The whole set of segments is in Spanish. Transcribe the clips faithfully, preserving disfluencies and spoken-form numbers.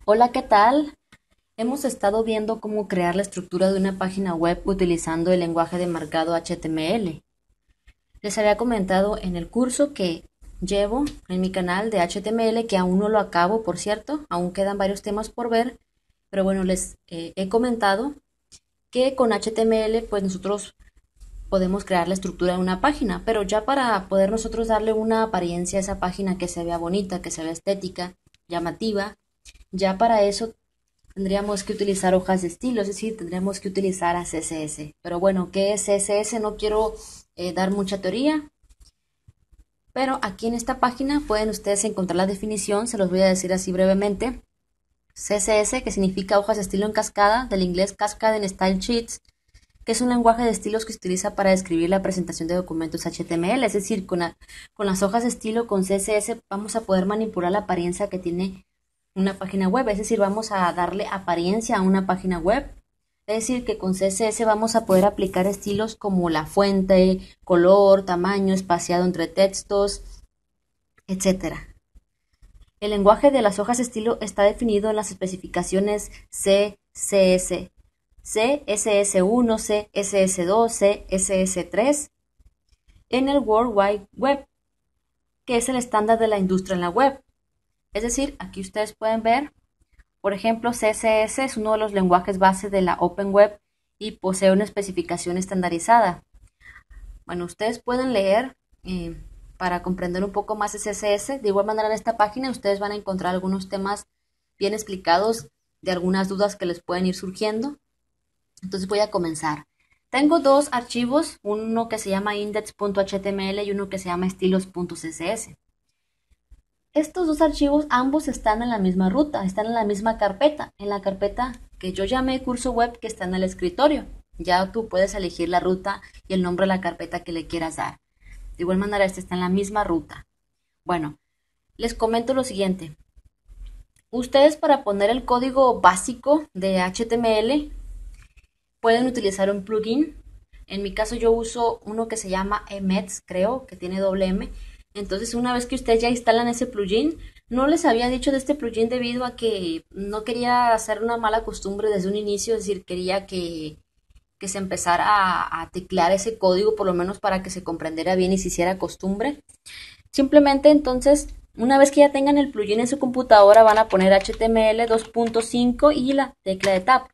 Hola, ¿qué tal? Hemos estado viendo cómo crear la estructura de una página web utilizando el lenguaje de marcado H T M L. Les había comentado en el curso que llevo en mi canal de H T M L, que aún no lo acabo, por cierto, aún quedan varios temas por ver, pero bueno, les eh, he comentado que con H T M L pues nosotros podemos crear la estructura de una página, pero ya para poder nosotros darle una apariencia a esa página que se vea bonita, que se vea estética, llamativa, ya para eso tendríamos que utilizar hojas de estilo, es decir, tendríamos que utilizar a C S S. Pero bueno, ¿qué es C S S? No quiero eh, dar mucha teoría, pero aquí en esta página pueden ustedes encontrar la definición, se los voy a decir así brevemente. C S S, que significa hojas de estilo en cascada, del inglés Cascade and Style Sheets, que es un lenguaje de estilos que se utiliza para describir la presentación de documentos H T M L, es decir, con, la, con las hojas de estilo, con C S S, vamos a poder manipular la apariencia que tiene una página web, es decir, vamos a darle apariencia a una página web. Es decir, que con C S S vamos a poder aplicar estilos como la fuente, color, tamaño, espaciado entre textos, etcétera. El lenguaje de las hojas de estilo está definido en las especificaciones C S S, C S S uno, C S S dos, C S S tres en el World Wide Web, que es el estándar de la industria en la web. Es decir, aquí ustedes pueden ver, por ejemplo, C S S es uno de los lenguajes base de la Open Web y posee una especificación estandarizada. Bueno, ustedes pueden leer eh, para comprender un poco más de C S S. De igual manera, en esta página ustedes van a encontrar algunos temas bien explicados de algunas dudas que les pueden ir surgiendo. Entonces voy a comenzar. Tengo dos archivos, uno que se llama index punto H T M L y uno que se llama estilos punto C S S. Estos dos archivos ambos están en la misma ruta, están en la misma carpeta, en la carpeta que yo llamé curso web, que está en el escritorio. Ya tú puedes elegir la ruta y el nombre de la carpeta que le quieras dar. De igual manera, este está en la misma ruta. Bueno, les comento lo siguiente. Ustedes, para poner el código básico de H T M L, pueden utilizar un plugin. En mi caso yo uso uno que se llama Emacs, creo, que tiene doble M. Entonces, una vez que ustedes ya instalan ese plugin, no les había dicho de este plugin debido a que no quería hacer una mala costumbre desde un inicio, es decir, quería que, que se empezara a, a teclear ese código, por lo menos para que se comprendiera bien y se hiciera costumbre. Simplemente entonces, una vez que ya tengan el plugin en su computadora, van a poner H T M L dos punto cinco y la tecla de Tab.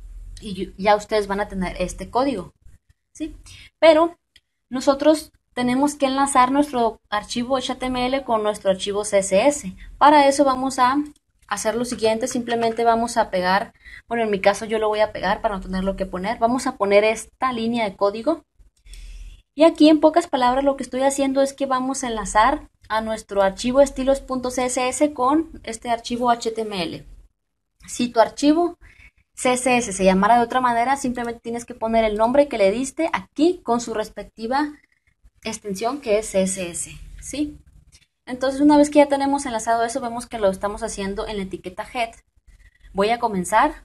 Y ya ustedes van a tener este código, ¿sí? Pero nosotros tenemos que enlazar nuestro archivo H T M L con nuestro archivo C S S. Para eso vamos a hacer lo siguiente, simplemente vamos a pegar, bueno, en mi caso yo lo voy a pegar para no tener lo que poner, vamos a poner esta línea de código y aquí en pocas palabras lo que estoy haciendo es que vamos a enlazar a nuestro archivo estilos.css con este archivo H T M L. Si tu archivo C S S se llamara de otra manera, simplemente tienes que poner el nombre que le diste aquí con su respectiva extensión, que es C S S, ¿sí? Entonces, una vez que ya tenemos enlazado eso, vemos que lo estamos haciendo en la etiqueta head. Voy a comenzar.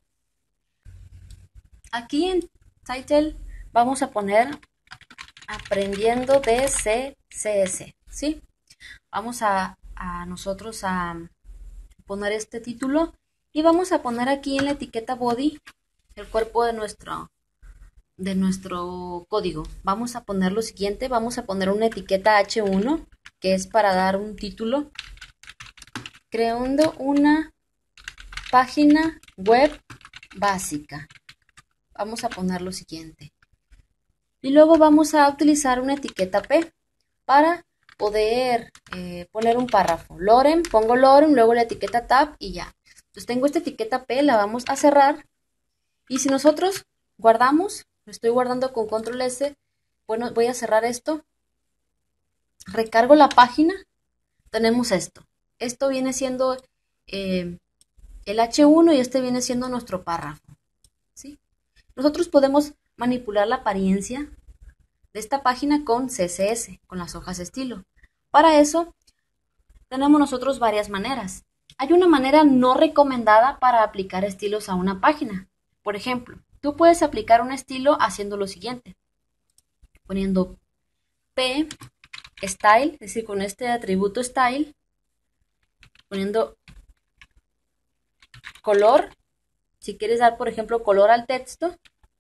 Aquí en title vamos a poner aprendiendo de C S S, ¿sí? Vamos a, a nosotros a poner este título y vamos a poner aquí en la etiqueta body el cuerpo de nuestro de nuestro código. Vamos a poner lo siguiente, vamos a poner una etiqueta H uno, que es para dar un título, creando una página web básica. Vamos a poner lo siguiente. Y luego vamos a utilizar una etiqueta P para poder eh, poner un párrafo. Lorem, pongo Lorem, luego la etiqueta tab y ya. Entonces tengo esta etiqueta P, la vamos a cerrar. Y si nosotros guardamos, lo estoy guardando con control S, bueno, voy a cerrar esto, recargo la página, tenemos esto. Esto viene siendo eh, el H uno y este viene siendo nuestro párrafo, ¿sí? Nosotros podemos manipular la apariencia de esta página con C S S, con las hojas de estilo. Para eso tenemos nosotros varias maneras. Hay una manera no recomendada para aplicar estilos a una página. Por ejemplo, tú puedes aplicar un estilo haciendo lo siguiente, poniendo P style, es decir, con este atributo style, poniendo color, si quieres dar, por ejemplo, color al texto.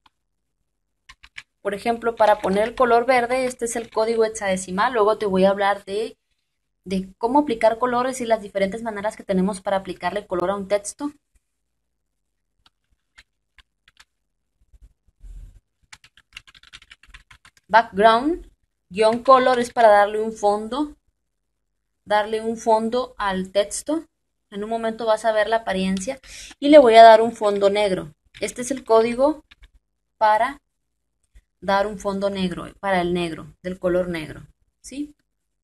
Por ejemplo, para poner el color verde, este es el código hexadecimal. Luego te voy a hablar de, de cómo aplicar colores y las diferentes maneras que tenemos para aplicarle color a un texto. Background, guión color es para darle un fondo, darle un fondo al texto. En un momento vas a ver la apariencia y le voy a dar un fondo negro. Este es el código para dar un fondo negro, para el negro, del color negro, ¿sí?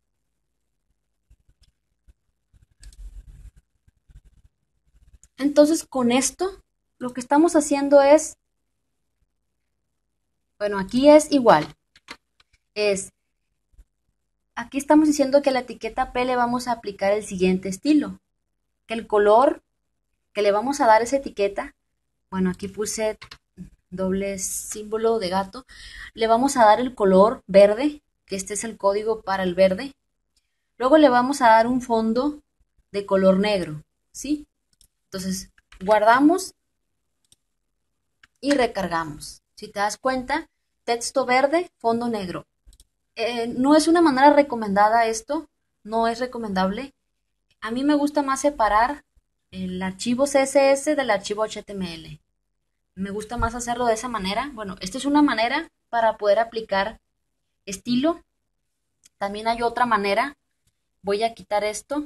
Entonces, con esto, lo que estamos haciendo es, bueno, aquí es igual, es, aquí estamos diciendo que a la etiqueta P le vamos a aplicar el siguiente estilo, que el color que le vamos a dar a esa etiqueta, bueno, aquí puse doble símbolo de gato, le vamos a dar el color verde, que este es el código para el verde. Luego le vamos a dar un fondo de color negro, ¿sí? Entonces, guardamos y recargamos. Si te das cuenta, texto verde, fondo negro. Eh, no es una manera recomendada esto, no es recomendable. A mí me gusta más separar el archivo C S S del archivo H T M L. Me gusta más hacerlo de esa manera. Bueno, esta es una manera para poder aplicar estilo. También hay otra manera. Voy a quitar esto.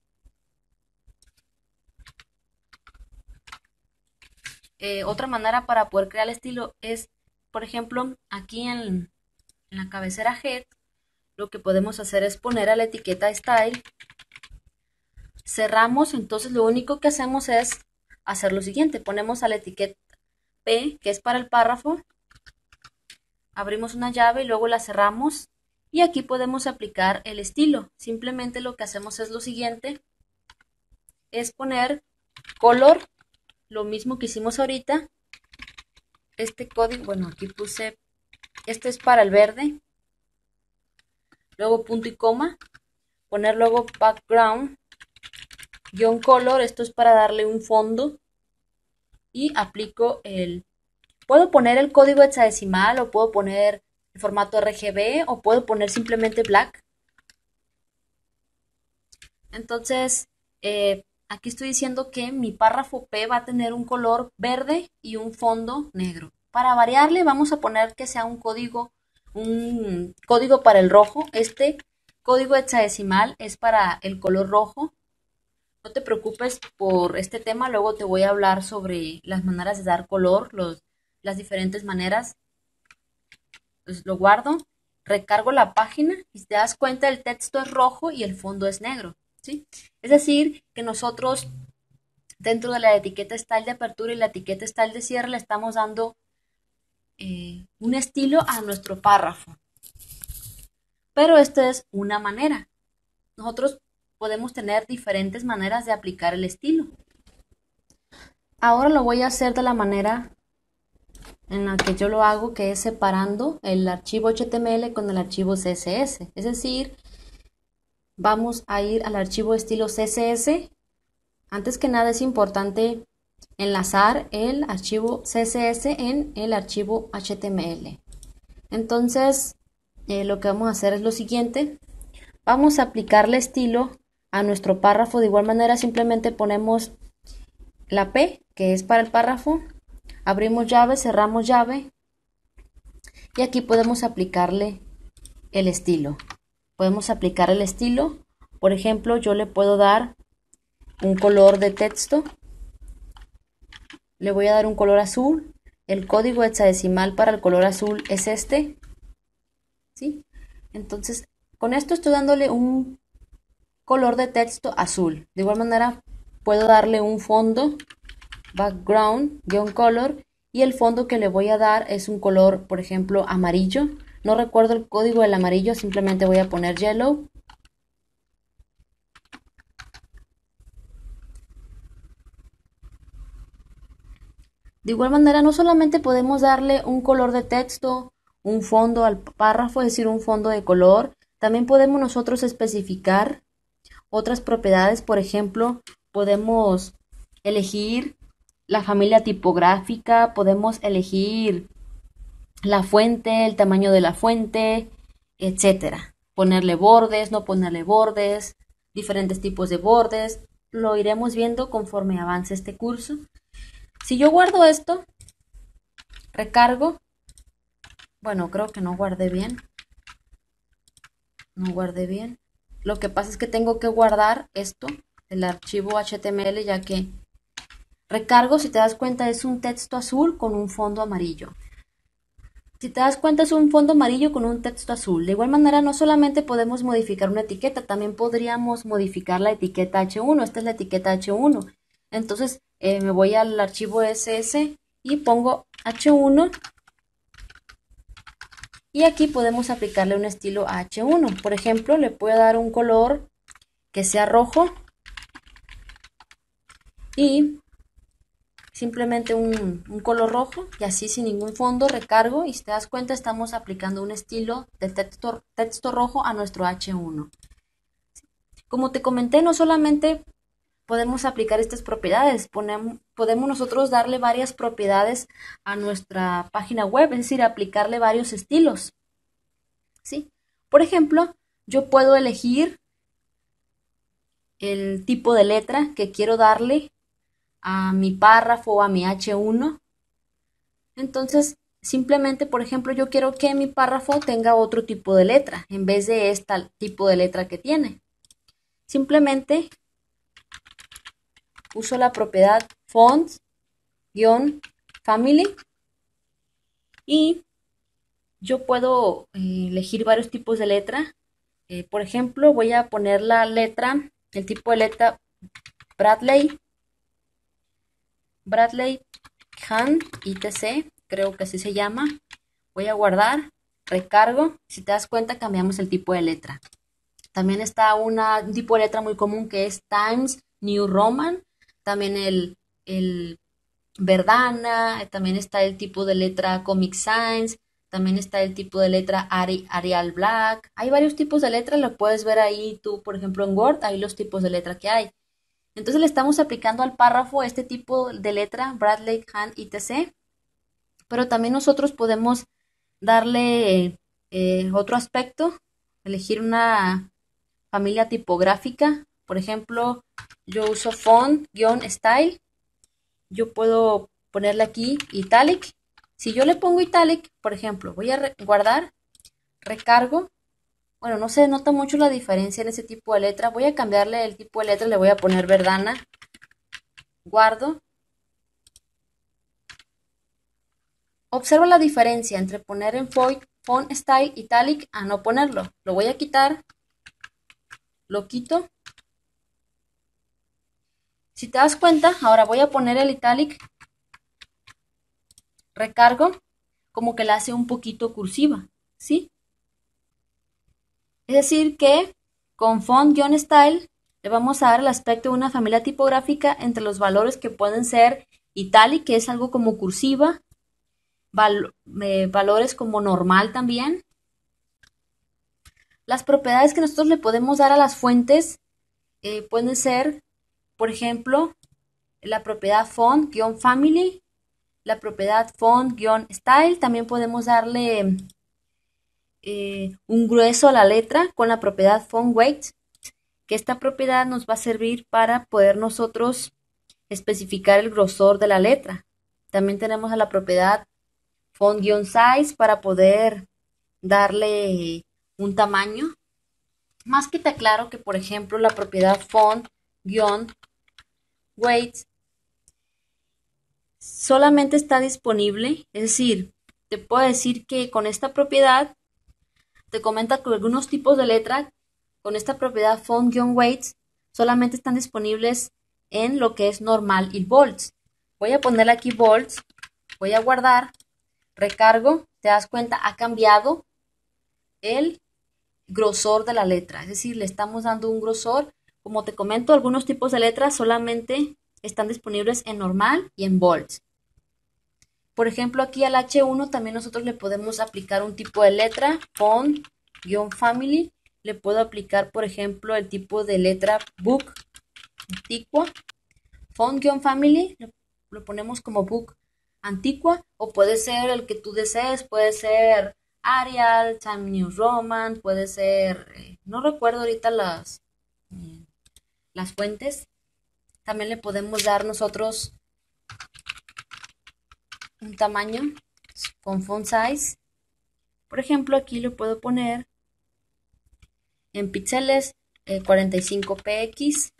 Eh, otra manera para poder crear el estilo es, por ejemplo, aquí en, en la cabecera head, lo que podemos hacer es poner a la etiqueta style. Cerramos, entonces lo único que hacemos es hacer lo siguiente. Ponemos a la etiqueta P, que es para el párrafo. Abrimos una llave y luego la cerramos. Y aquí podemos aplicar el estilo. Simplemente lo que hacemos es lo siguiente. Es poner color, lo mismo que hicimos ahorita. Este código, bueno, aquí puse, este es para el verde. Luego punto y coma. Poner luego background, guión color, esto es para darle un fondo. Y aplico el, puedo poner el código hexadecimal o puedo poner el formato R G B o puedo poner simplemente black. Entonces, eh, aquí estoy diciendo que mi párrafo P va a tener un color verde y un fondo negro. Para variarle vamos a poner que sea un código, un código para el rojo. Este código hexadecimal es para el color rojo. No te preocupes por este tema, luego te voy a hablar sobre las maneras de dar color, los, las diferentes maneras. Entonces lo guardo, recargo la página y si te das cuenta el texto es rojo y el fondo es negro, ¿sí? Es decir, que nosotros dentro de la etiqueta style de apertura y la etiqueta style de cierre le estamos dando eh, un estilo a nuestro párrafo. Pero esta es una manera. Nosotros podemos tener diferentes maneras de aplicar el estilo. Ahora lo voy a hacer de la manera en la que yo lo hago, que es separando el archivo H T M L con el archivo C S S. Es decir, vamos a ir al archivo estilo C S S. Antes que nada es importante enlazar el archivo C S S en el archivo H T M L. Entonces, eh, lo que vamos a hacer es lo siguiente. Vamos a aplicarle estilo a nuestro párrafo. De igual manera simplemente ponemos la P, que es para el párrafo, abrimos llave, cerramos llave y aquí podemos aplicarle el estilo. Podemos aplicar el estilo, por ejemplo, yo le puedo dar un color de texto, le voy a dar un color azul, el código hexadecimal para el color azul es este, ¿sí? Entonces, con esto estoy dándole un color de texto azul. De igual manera puedo darle un fondo, background, guión color, y el fondo que le voy a dar es un color, por ejemplo, amarillo. No recuerdo el código del amarillo, simplemente voy a poner yellow. De igual manera, no solamente podemos darle un color de texto, un fondo al párrafo, es decir, un fondo de color, también podemos nosotros especificar otras propiedades. Por ejemplo, podemos elegir la familia tipográfica, podemos elegir la fuente, el tamaño de la fuente, etcétera. Ponerle bordes, no ponerle bordes, diferentes tipos de bordes. Lo iremos viendo conforme avance este curso. Si yo guardo esto, recargo. Bueno, creo que no guardé bien. No guardé bien. Lo que pasa es que tengo que guardar esto, el archivo H T M L, ya que recargo, si te das cuenta, es un texto azul con un fondo amarillo. Si te das cuenta, es un fondo amarillo con un texto azul. De igual manera, no solamente podemos modificar una etiqueta, también podríamos modificar la etiqueta H uno. Esta es la etiqueta H uno. Entonces, eh, me voy al archivo S S y pongo H uno. Y aquí podemos aplicarle un estilo a H uno. Por ejemplo, le puedo dar un color que sea rojo. Y simplemente un, un color rojo, y así sin ningún fondo recargo, y si te das cuenta estamos aplicando un estilo de texto, texto rojo a nuestro H uno. Como te comenté, no solamente podemos aplicar estas propiedades, ponemos, podemos nosotros darle varias propiedades a nuestra página web, es decir, aplicarle varios estilos. ¿Sí? Por ejemplo, yo puedo elegir el tipo de letra que quiero darle a mi párrafo o a mi H uno. Entonces, simplemente, por ejemplo, yo quiero que mi párrafo tenga otro tipo de letra en vez de este tipo de letra que tiene. Simplemente uso la propiedad font-family y yo puedo eh, elegir varios tipos de letra. Eh, por ejemplo, voy a poner la letra, el tipo de letra Bradley, Bradley Hand, etcétera. Creo que así se llama. Voy a guardar, recargo. Si te das cuenta, cambiamos el tipo de letra. También está una, un tipo de letra muy común que es Times New Roman. También el, el Verdana. También está el tipo de letra Comic Sans. También está el tipo de letra Ari, Arial Black. Hay varios tipos de letra, lo puedes ver ahí tú, por ejemplo, en Word, ahí los tipos de letra que hay. Entonces le estamos aplicando al párrafo este tipo de letra, Bradley, Hand, etcétera. Pero también nosotros podemos darle eh, otro aspecto, elegir una familia tipográfica. Por ejemplo, yo uso font-style. Yo puedo ponerle aquí italic. Si yo le pongo italic, por ejemplo, voy a re guardar, recargo. Bueno, no se nota mucho la diferencia en ese tipo de letra. Voy a cambiarle el tipo de letra, le voy a poner Verdana. Guardo. Observa la diferencia entre poner en font style italic a no ponerlo. Lo voy a quitar. Lo quito. Si te das cuenta, ahora voy a poner el italic. Recargo. Como que la hace un poquito cursiva. ¿Sí? Es decir que con font-style le vamos a dar el aspecto de una familia tipográfica entre los valores que pueden ser italic, que es algo como cursiva, val eh, valores como normal también. Las propiedades que nosotros le podemos dar a las fuentes eh, pueden ser, por ejemplo, la propiedad font-family, la propiedad font-style. También podemos darle eh, un grueso a la letra con la propiedad font-weight, que esta propiedad nos va a servir para poder nosotros especificar el grosor de la letra. También tenemos a la propiedad font-size para poder darle un tamaño. Más que te aclaro que, por ejemplo, la propiedad font-weight solamente está disponible, es decir, te puedo decir que con esta propiedad te comenta que algunos tipos de letra con esta propiedad font-weight solamente están disponibles en lo que es normal y bold. Voy a ponerle aquí bold, voy a guardar, recargo, te das cuenta, ha cambiado el grosor de la letra, es decir, le estamos dando un grosor. Como te comento, algunos tipos de letras solamente están disponibles en normal y en bold. Por ejemplo, aquí al H uno también nosotros le podemos aplicar un tipo de letra, font-family. Le puedo aplicar, por ejemplo, el tipo de letra book, antigua. Font-family, lo ponemos como book Antigua, o puede ser el que tú desees, puede ser Arial, Time New Roman, puede ser, eh, no recuerdo ahorita las, eh, las fuentes. También le podemos dar nosotros un tamaño con font size. Por ejemplo, aquí lo puedo poner en píxeles eh, cuarenta y cinco px.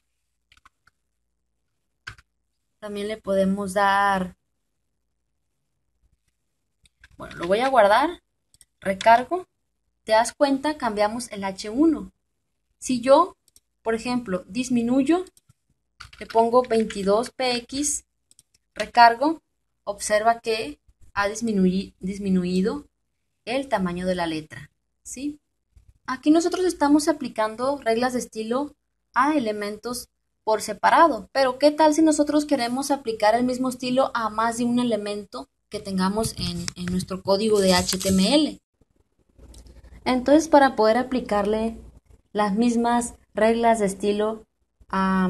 También le podemos dar, bueno, lo voy a guardar, recargo. ¿Te das cuenta? Cambiamos el hache uno. Si yo, por ejemplo, disminuyo, le pongo veintidós px, recargo, observa que ha disminuido, disminuido el tamaño de la letra, ¿sí? Aquí nosotros estamos aplicando reglas de estilo a elementos por separado, pero ¿qué tal si nosotros queremos aplicar el mismo estilo a más de un elemento que tengamos en, en nuestro código de H T M L? Entonces, para poder aplicarle las mismas reglas de estilo a,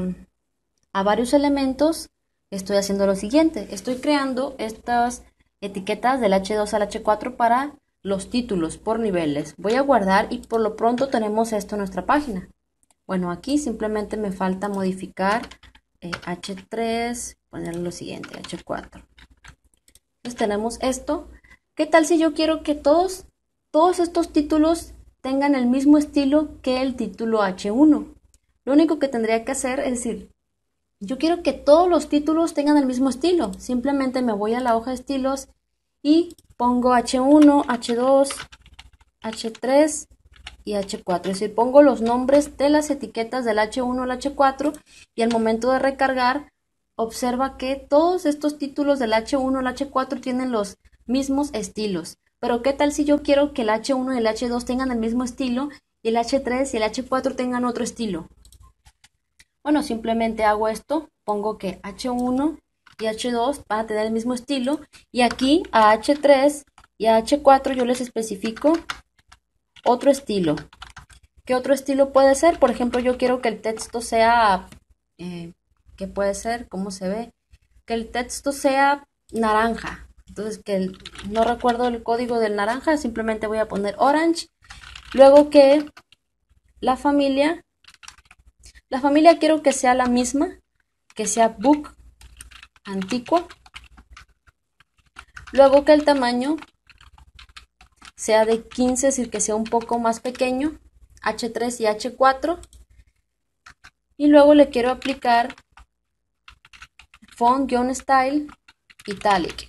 a varios elementos, estoy haciendo lo siguiente. Estoy creando estas etiquetas del hache dos al hache cuatro para los títulos por niveles. Voy a guardar y por lo pronto tenemos esto en nuestra página. Bueno, aquí simplemente me falta modificar eh, hache tres, ponerle lo siguiente, hache cuatro. Entonces tenemos esto. ¿Qué tal si yo quiero que todos, todos estos títulos tengan el mismo estilo que el título hache uno? Lo único que tendría que hacer es decir, yo quiero que todos los títulos tengan el mismo estilo. Simplemente me voy a la hoja de estilos y pongo hache uno, hache dos, hache tres y hache cuatro. Es decir, pongo los nombres de las etiquetas del hache uno al hache cuatro y al momento de recargar, observa que todos estos títulos del hache uno al hache cuatro tienen los mismos estilos. Pero ¿qué tal si yo quiero que el hache uno y el hache dos tengan el mismo estilo y el hache tres y el hache cuatro tengan otro estilo? Bueno, simplemente hago esto, pongo que hache uno y hache dos van a tener el mismo estilo y aquí a hache tres y a hache cuatro yo les especifico otro estilo. ¿Qué otro estilo puede ser? Por ejemplo, yo quiero que el texto sea, eh, ¿qué puede ser? ¿Cómo se ve? Que el texto sea naranja. Entonces, que el, no recuerdo el código del naranja, simplemente voy a poner orange. Luego que la familia, la familia quiero que sea la misma, que sea book Antigua. Luego que el tamaño sea de quince, es decir, que sea un poco más pequeño, hache tres y hache cuatro. Y luego le quiero aplicar font-style italic.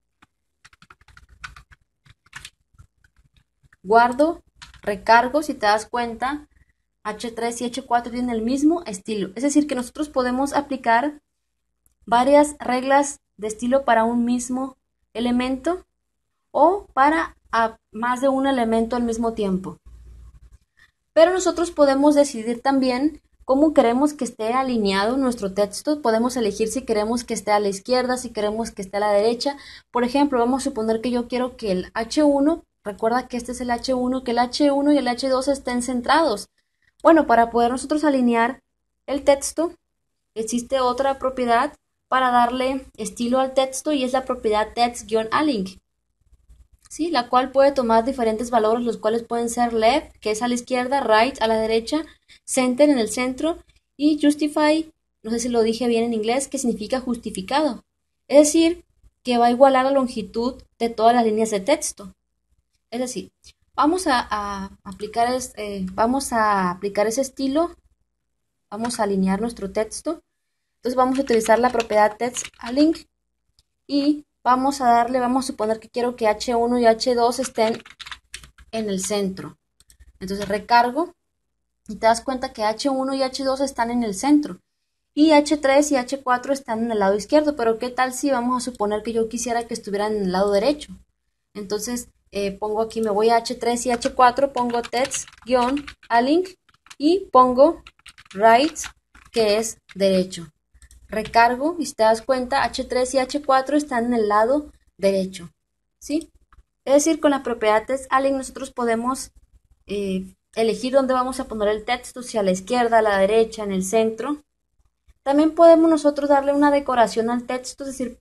Guardo, recargo, si te das cuenta, hache tres y hache cuatro tienen el mismo estilo. Es decir, que nosotros podemos aplicar varias reglas de estilo para un mismo elemento o para a más de un elemento al mismo tiempo. Pero nosotros podemos decidir también cómo queremos que esté alineado nuestro texto. Podemos elegir si queremos que esté a la izquierda, si queremos que esté a la derecha. Por ejemplo, vamos a suponer que yo quiero que el hache uno, recuerda que este es el hache uno, que el hache uno y el hache dos estén centrados. Bueno, para poder nosotros alinear el texto, existe otra propiedad para darle estilo al texto y es la propiedad text-align. ¿Sí? La cual puede tomar diferentes valores, los cuales pueden ser left, que es a la izquierda, right, a la derecha, center, en el centro, y justify, no sé si lo dije bien en inglés, que significa justificado. Es decir, que va a igualar la longitud de todas las líneas de texto. Es decir, vamos a, a aplicar, eh, vamos a aplicar ese estilo, vamos a alinear nuestro texto. Entonces vamos a utilizar la propiedad text-align y vamos a darle, vamos a suponer que quiero que hache uno y hache dos estén en el centro. Entonces recargo y te das cuenta que hache uno y hache dos están en el centro. Y hache tres y hache cuatro están en el lado izquierdo. Pero ¿qué tal si vamos a suponer que yo quisiera que estuvieran en el lado derecho? Entonces eh, pongo aquí, me voy a hache tres y hache cuatro, pongo text-align y pongo right, que es derecho. Recargo y si te das cuenta, hache tres y hache cuatro están en el lado derecho, ¿sí? Es decir, con la propiedad text-align nosotros podemos eh, elegir dónde vamos a poner el texto, si a la izquierda, a la derecha, en el centro. También podemos nosotros darle una decoración al texto, es decir,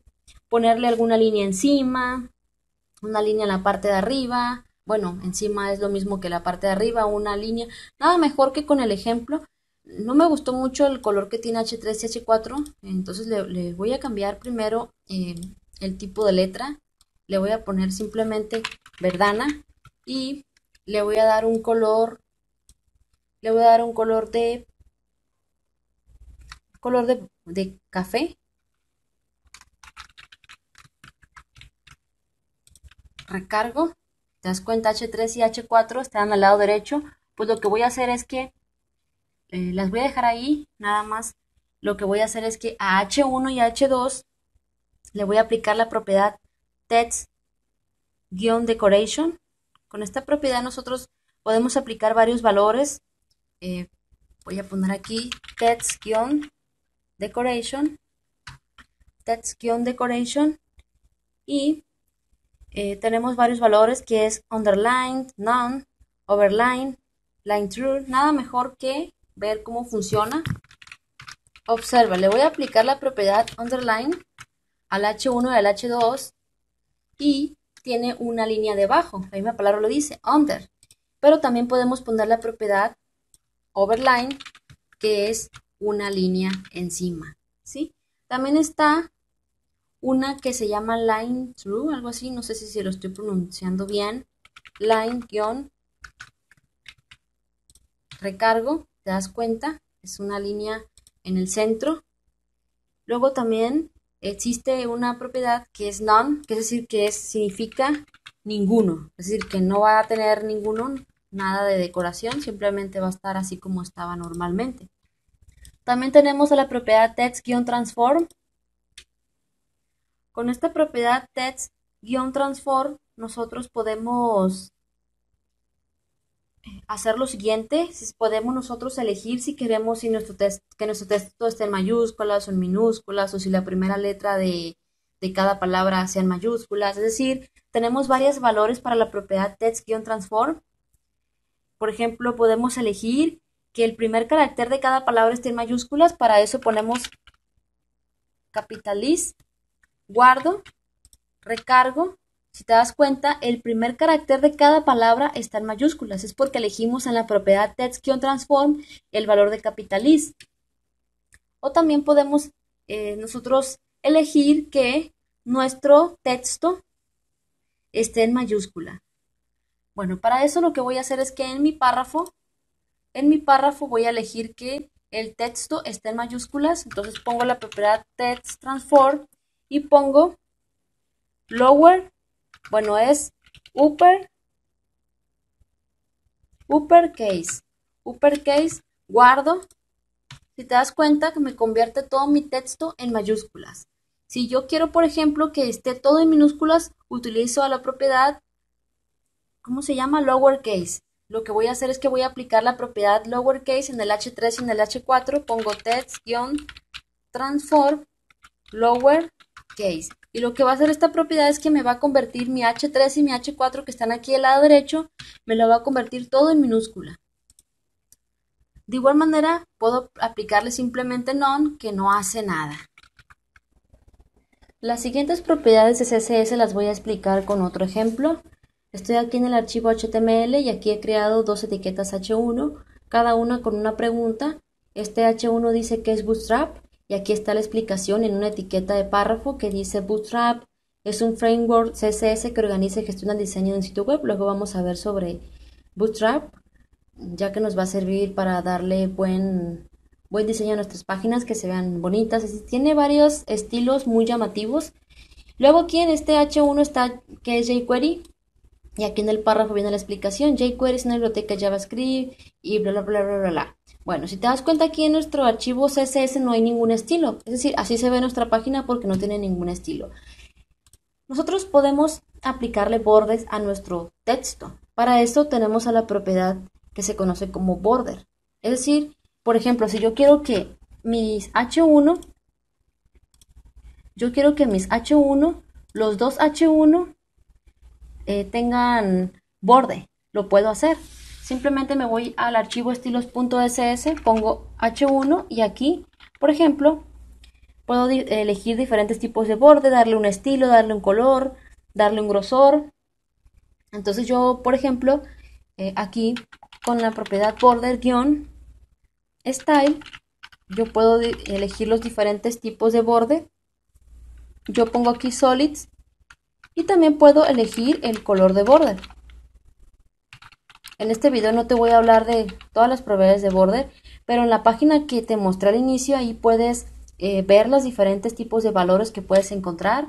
ponerle alguna línea encima, una línea en la parte de arriba. Bueno, encima es lo mismo que la parte de arriba, una línea. Nada mejor que con el ejemplo. No me gustó mucho el color que tiene hache tres y hache cuatro, entonces le, le voy a cambiar primero eh, el tipo de letra. Le voy a poner simplemente Verdana y le voy a dar un color, le voy a dar un color de color de, de café. Recargo. ¿Te das cuenta? hache tres y hache cuatro están al lado derecho. Pues lo que voy a hacer es que eh, las voy a dejar ahí, nada más. Lo que voy a hacer es que a hache uno y a hache dos le voy a aplicar la propiedad text-decoration. Con esta propiedad nosotros podemos aplicar varios valores. Eh, voy a poner aquí text-decoration, text-decoration y eh, tenemos varios valores que es underline, none, overline, line through. Nada mejor que ver cómo funciona. Observa, le voy a aplicar la propiedad underline al hache uno y al hache dos y tiene una línea debajo, la misma palabra lo dice, under, pero también podemos poner la propiedad overline, que es una línea encima, ¿sí? También está una que se llama line through, algo así, no sé si, si lo estoy pronunciando bien, line guión recargo, ¿te das cuenta? Es una línea en el centro. Luego también existe una propiedad que es none, que es decir, que es, significa ninguno, es decir, que no va a tener ninguno, nada de decoración, simplemente va a estar así como estaba normalmente. También tenemos a la propiedad text-transform. Con esta propiedad text-transform nosotros podemos hacer lo siguiente. Podemos nosotros elegir si queremos si nuestro text, que nuestro texto esté en mayúsculas o en minúsculas, o si la primera letra de, de cada palabra sea en mayúsculas. Es decir, tenemos varios valores para la propiedad text-transform. Por ejemplo, podemos elegir que el primer carácter de cada palabra esté en mayúsculas. Para eso ponemos capitaliz, guardo, recargo. Si te das cuenta, el primer carácter de cada palabra está en mayúsculas. Es porque elegimos en la propiedad text-transform el valor de capitaliz. O también podemos eh, nosotros elegir que nuestro texto esté en mayúscula. Bueno, para eso lo que voy a hacer es que en mi párrafo, en mi párrafo voy a elegir que el texto esté en mayúsculas. Entonces pongo la propiedad text-transform y pongo lower. Bueno, es upper, uppercase, uppercase, guardo. Si te das cuenta que me convierte todo mi texto en mayúsculas. Si yo quiero, por ejemplo, que esté todo en minúsculas, utilizo a la propiedad, ¿cómo se llama? Lowercase. Lo que voy a hacer es que voy a aplicar la propiedad lowercase en el hache tres y en el hache cuatro. Pongo text-transform lowercase. Y lo que va a hacer esta propiedad es que me va a convertir mi hache tres y mi hache cuatro que están aquí al lado derecho, me lo va a convertir todo en minúscula. De igual manera, puedo aplicarle simplemente none, que no hace nada. Las siguientes propiedades de C S S las voy a explicar con otro ejemplo. Estoy aquí en el archivo H T M L y aquí he creado dos etiquetas hache uno, cada una con una pregunta. Este hache uno dice que es Bootstrap. Y aquí está la explicación en una etiqueta de párrafo que dice Bootstrap es un framework C S S que organiza y gestiona el diseño de un sitio web. Luego vamos a ver sobre Bootstrap, ya que nos va a servir para darle buen, buen diseño a nuestras páginas, que se vean bonitas. Tiene varios estilos muy llamativos. Luego aquí en este hache uno está que es jQuery. Y aquí en el párrafo viene la explicación. jQuery es una biblioteca JavaScript y bla, bla, bla, bla, bla, bla. Bueno, si te das cuenta, aquí en nuestro archivo C S S no hay ningún estilo. Es decir, así se ve nuestra página porque no tiene ningún estilo. Nosotros podemos aplicarle bordes a nuestro texto. Para eso tenemos a la propiedad que se conoce como border. Es decir, por ejemplo, si yo quiero que mis hache uno, yo quiero que mis hache uno, los dos hache uno eh, tengan borde, lo puedo hacer. Simplemente me voy al archivo estilos.ss, pongo hache uno y aquí, por ejemplo, puedo di elegir diferentes tipos de borde, darle un estilo, darle un color, darle un grosor. Entonces yo, por ejemplo, eh, aquí con la propiedad border-style, yo puedo elegir los diferentes tipos de borde. Yo pongo aquí solids y también puedo elegir el color de border. En este video no te voy a hablar de todas las propiedades de border, pero en la página que te mostré al inicio, ahí puedes eh, ver los diferentes tipos de valores que puedes encontrar.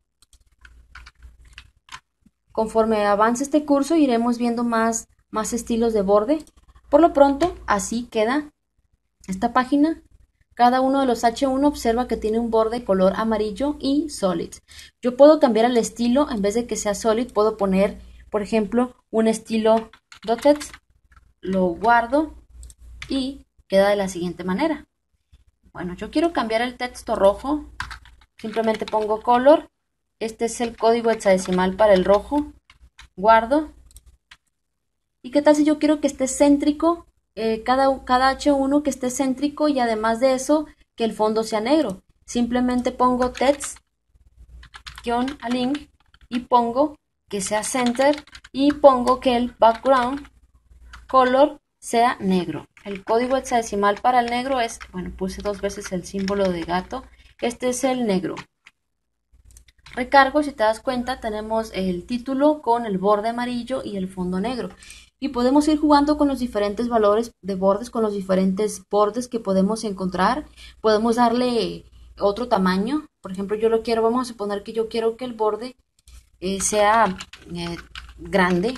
Conforme avance este curso iremos viendo más, más estilos de borde. Por lo pronto, así queda esta página. Cada uno de los hache uno observa que tiene un borde color amarillo y solid. Yo puedo cambiar el estilo, en vez de que sea solid, puedo poner, por ejemplo, un estilo dotted, lo guardo y queda de la siguiente manera. Bueno, yo quiero cambiar el texto rojo, simplemente pongo color, este es el código hexadecimal para el rojo, guardo. ¿Y qué tal si yo quiero que esté céntrico? Eh, cada, cada hache uno que esté céntrico y además de eso que el fondo sea negro. Simplemente pongo text-align y pongo que sea center y pongo que el background color sea negro. El código hexadecimal para el negro es, bueno, puse dos veces el símbolo de gato. Este es el negro. Recargo, si te das cuenta, tenemos el título con el borde amarillo y el fondo negro. Y podemos ir jugando con los diferentes valores de bordes, con los diferentes bordes que podemos encontrar. Podemos darle otro tamaño. Por ejemplo, yo lo quiero, vamos a suponer que yo quiero que el borde eh, sea eh, grande.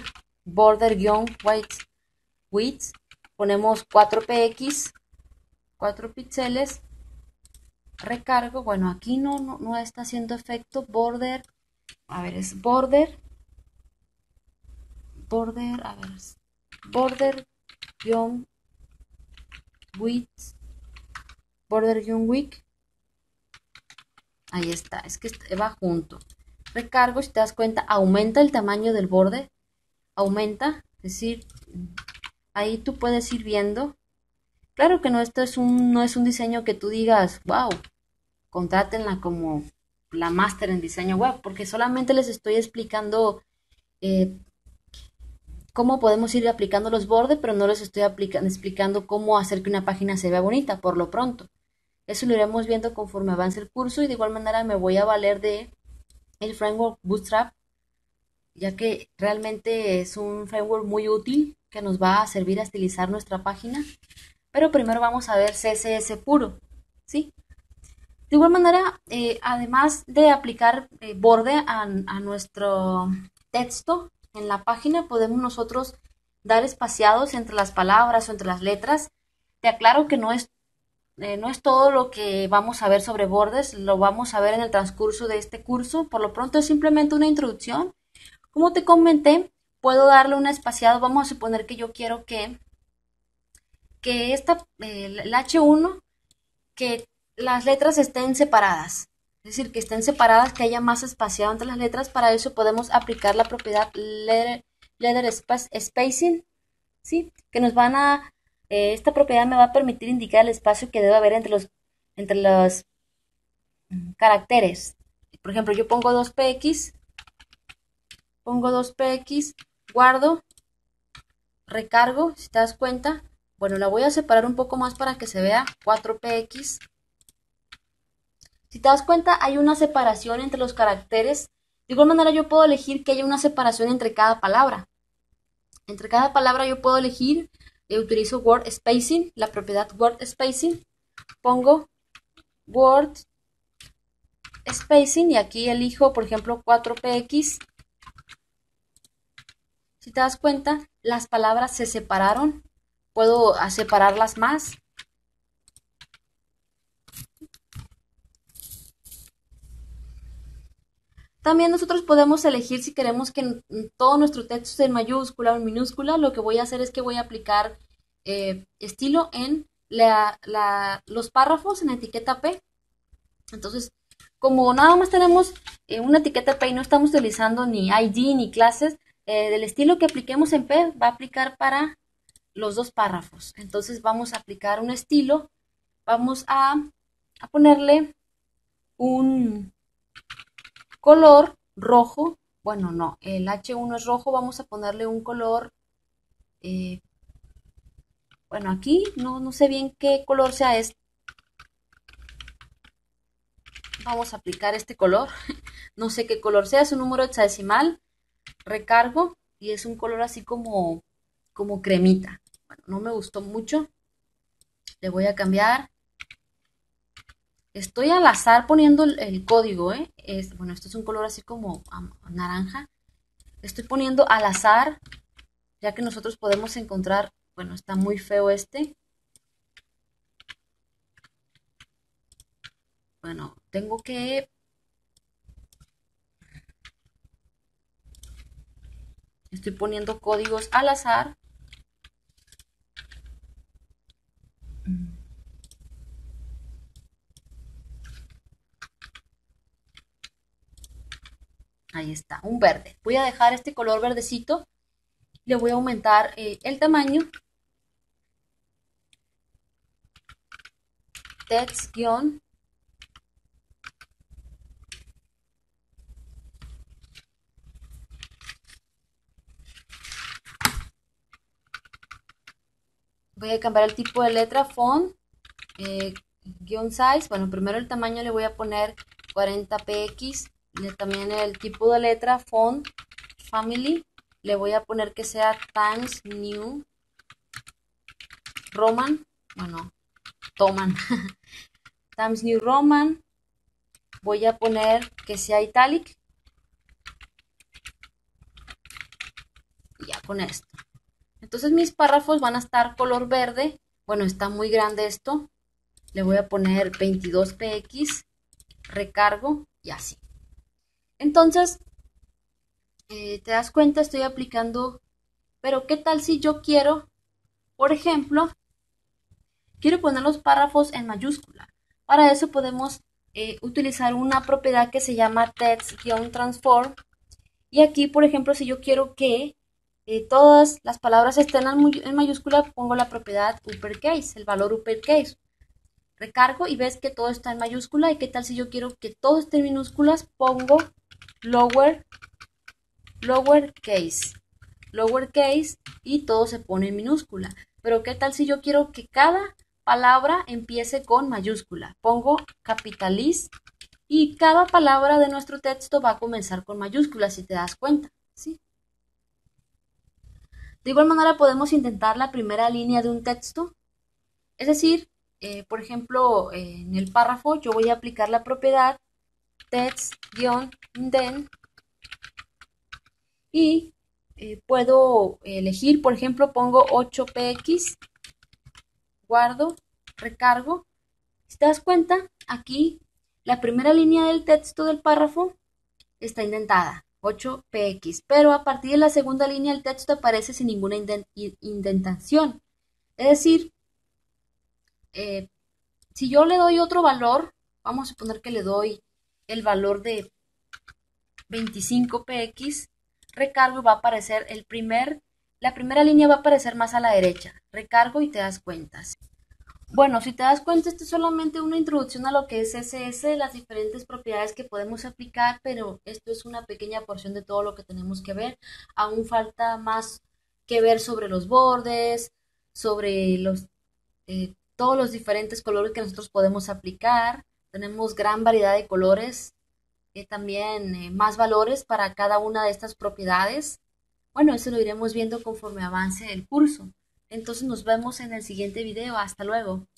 Border-width. Ponemos cuatro px, cuatro píxeles. Recargo. Bueno, aquí no, no, no está haciendo efecto. Border. A ver, es border. Border, a ver, border guión width, border guión width, ahí está, es que va junto. Recargo, si te das cuenta, aumenta el tamaño del borde, aumenta, es decir, ahí tú puedes ir viendo. Claro que no, esto es un, no es un diseño que tú digas, wow, contrátenla como la máster en diseño web, porque solamente les estoy explicando eh, cómo podemos ir aplicando los bordes, pero no les estoy explicando cómo hacer que una página se vea bonita por lo pronto. Eso lo iremos viendo conforme avance el curso y de igual manera me voy a valer de el framework Bootstrap, ya que realmente es un framework muy útil que nos va a servir a estilizar nuestra página. Pero primero vamos a ver C S S puro, ¿sí? De igual manera, eh, además de aplicar eh, borde a, a nuestro texto, en la página podemos nosotros dar espaciados entre las palabras o entre las letras. Te aclaro que no es, eh, no es todo lo que vamos a ver sobre bordes, lo vamos a ver en el transcurso de este curso. Por lo pronto es simplemente una introducción. Como te comenté, puedo darle un espaciado. Vamos a suponer que yo quiero que, que esta, eh, el hache uno, que las letras estén separadas. Es decir, que estén separadas, que haya más espaciado entre las letras. Para eso podemos aplicar la propiedad letter, letter spacing, ¿sí? Que nos van a, eh, esta propiedad me va a permitir indicar el espacio que debe haber entre los, entre los caracteres. Por ejemplo, yo pongo dos px, pongo dos px, guardo, recargo, si te das cuenta. Bueno, la voy a separar un poco más para que se vea cuatro px. Si te das cuenta, hay una separación entre los caracteres. De igual manera, yo puedo elegir que haya una separación entre cada palabra. Entre cada palabra yo puedo elegir, eh, utilizo word spacing, la propiedad word spacing. Pongo word spacing y aquí elijo, por ejemplo, cuatro px. Si te das cuenta, las palabras se separaron. Puedo separarlas más. También nosotros podemos elegir si queremos que todo nuestro texto esté en mayúscula o en minúscula. Lo que voy a hacer es que voy a aplicar eh, estilo en la, la, los párrafos en etiqueta P. Entonces, como nada más tenemos eh, una etiqueta P y no estamos utilizando ni I D ni clases, eh, del estilo que apliquemos en P va a aplicar para los dos párrafos. Entonces vamos a aplicar un estilo, vamos a, a ponerle un color rojo. Bueno, no, el hache uno es rojo, vamos a ponerle un color, eh, bueno, aquí no, no sé bien qué color sea este. Vamos a aplicar este color, no sé qué color sea, es un número hexadecimal, recargo y es un color así como, como cremita. Bueno, no me gustó mucho, le voy a cambiar. Estoy al azar poniendo el, el código, ¿eh? Es, bueno, esto es un color así como um, naranja. Estoy poniendo al azar, ya que nosotros podemos encontrar, bueno, está muy feo este. Bueno, tengo que, estoy poniendo códigos al azar. Ahí está, un verde. Voy a dejar este color verdecito. Le voy a aumentar eh, el tamaño. Text guión. Voy a cambiar el tipo de letra, font, eh, guión size. Bueno, primero el tamaño le voy a poner cuarenta px. También el tipo de letra, font, family. Le voy a poner que sea Times New Roman. Bueno, toman. Times New Roman. Voy a poner que sea italic. Y ya con esto. Entonces mis párrafos van a estar color verde. Bueno, está muy grande esto. Le voy a poner veintidós px. Recargo y así. Entonces, eh, te das cuenta, estoy aplicando. Pero ¿qué tal si yo quiero, por ejemplo, quiero poner los párrafos en mayúscula? Para eso podemos eh, utilizar una propiedad que se llama text-transform. Y aquí, por ejemplo, si yo quiero que eh, todas las palabras estén en mayúscula, pongo la propiedad uppercase, el valor uppercase. Recargo y ves que todo está en mayúscula. ¿Y qué tal si yo quiero que todo esté en minúsculas? Pongo lower, lower case, lower case y todo se pone en minúscula. Pero ¿qué tal si yo quiero que cada palabra empiece con mayúscula? Pongo capitaliz y cada palabra de nuestro texto va a comenzar con mayúsculas, si te das cuenta, ¿sí? De igual manera podemos intentar la primera línea de un texto, es decir, eh, por ejemplo, eh, en el párrafo yo voy a aplicar la propiedad text-indent y eh, puedo elegir, por ejemplo, pongo ocho px, guardo, recargo. Si te das cuenta, aquí la primera línea del texto del párrafo está indentada, ocho px, pero a partir de la segunda línea el texto aparece sin ninguna indentación. Es decir, eh, si yo le doy otro valor, vamos a suponer que le doy el valor de veinticinco px, recargo y va a aparecer el primer, la primera línea va a aparecer más a la derecha. Recargo y te das cuenta. Bueno, si te das cuenta, esto es solamente una introducción a lo que es C S S, las diferentes propiedades que podemos aplicar, pero esto es una pequeña porción de todo lo que tenemos que ver. Aún falta más que ver sobre los bordes, sobre los eh, todos los diferentes colores que nosotros podemos aplicar. Tenemos gran variedad de colores, eh, también eh, más valores para cada una de estas propiedades. Bueno, eso lo iremos viendo conforme avance el curso. Entonces nos vemos en el siguiente video. Hasta luego.